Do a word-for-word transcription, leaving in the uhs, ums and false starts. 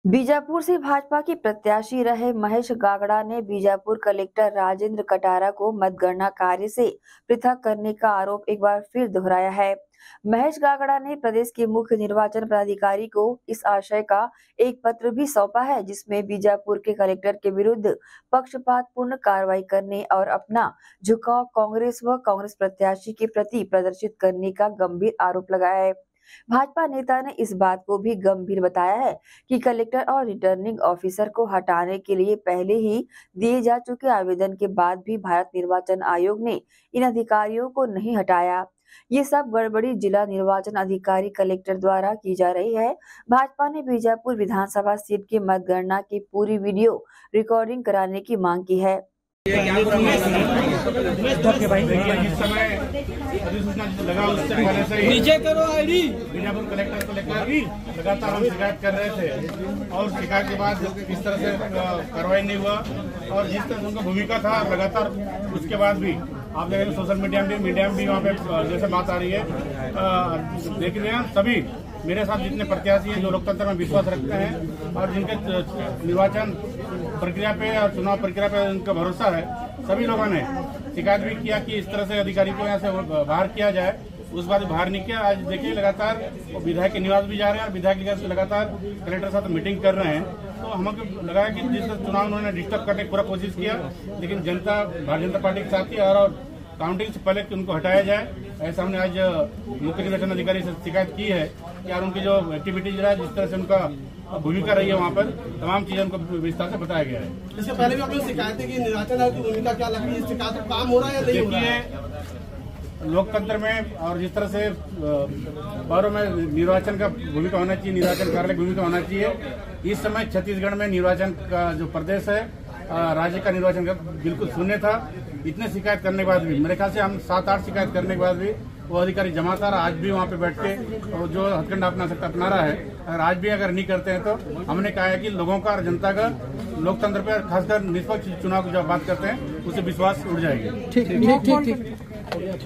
बीजापुर से भाजपा के प्रत्याशी रहे महेश गागड़ा ने बीजापुर कलेक्टर राजेंद्र कटारा को मतगणना कार्य से पृथक करने का आरोप एक बार फिर दोहराया है। महेश गागड़ा ने प्रदेश के मुख्य निर्वाचन पदाधिकारी को इस आशय का एक पत्र भी सौंपा है, जिसमें बीजापुर के कलेक्टर के विरुद्ध पक्षपातपूर्ण कार्रवाई करने और अपना झुकाव कांग्रेस व कांग्रेस प्रत्याशी के प्रति प्रदर्शित करने का गंभीर आरोप लगाया है। भाजपा नेता ने इस बात को भी गंभीर बताया है कि कलेक्टर और रिटर्निंग ऑफिसर को हटाने के लिए पहले ही दिए जा चुके आवेदन के बाद भी भारत निर्वाचन आयोग ने इन अधिकारियों को नहीं हटाया। ये सब गड़बड़ी जिला निर्वाचन अधिकारी कलेक्टर द्वारा की जा रही है। भाजपा ने बीजापुर विधानसभा सीट की मतगणना की पूरी वीडियो रिकॉर्डिंग कराने की मांग की है। नीचे करो आईडी। बीजापुर कलेक्टर को लेकर लगातार हम शिकायत कर रहे थे और शिकायत के बाद किस तरह से कार्रवाई नहीं हुआ और जिस तरह से उनका भूमिका था लगातार उसके बाद भी आप देख रहे सोशल मीडिया में मीडिया में भी वहाँ पे जैसे बात आ रही है, देख रहे हैं सभी मेरे साथ जितने प्रत्याशी हैं जो लोकतंत्र में विश्वास रखते हैं और जिनके निर्वाचन प्रक्रिया पे और चुनाव प्रक्रिया पे उनका भरोसा है, सभी लोगों ने शिकायत भी किया कि इस तरह से अधिकारी को यहाँ से बाहर किया जाए। उस बार बाहर नहीं किया। आज देखिए लगातार विधायक के निवास भी जा रहे हैं और विधायक से लगातार कलेक्टर साथ मीटिंग कर रहे हैं। तो हमको लगा कि जिस चुनाव उन्होंने डिस्टर्ब करने की पूरा कोशिश किया, लेकिन जनता भारतीय जनता पार्टी के साथ ही और काउंटिंग से पहले कि उनको हटाया जाए, ऐसा हमने आज मुख्य निर्वाचन अधिकारी से शिकायत की है कि यार उनकी जो एक्टिविटीज रहा है, जिस तरह से उनका भूमिका रही है, वहाँ पर तमाम चीजें उनको विस्तार से बताया गया है। इससे पहले भी आपने शिकायत की निर्वाचन आयोग की भूमिका क्या लगती है, इस शिकायत पर काम हो रहा है या नहीं हो रहा है? लोकतंत्र में और जिस तरह से बारों में निर्वाचन का भूमिका होना चाहिए, निर्वाचन कार्यालय भूमिका होना चाहिए। इस समय छत्तीसगढ़ में निर्वाचन का जो प्रदेश है, राज्य का निर्वाचन का बिल्कुल शून्य था। इतने शिकायत करने के बाद भी, मेरे ख्याल से हम सात आठ शिकायत करने के बाद भी वो अधिकारी जमा था, आज भी वहाँ पे बैठ के और जो हथकंडा अपना सकता अपना रहा है। अगर आज भी अगर नहीं करते हैं तो हमने कहा है कि लोगों का और जनता का लोकतंत्र पे खासकर निष्पक्ष चुनाव की जब बात करते हैं उससे विश्वास उड़ जाएगी। ठीक ठीक ठीक।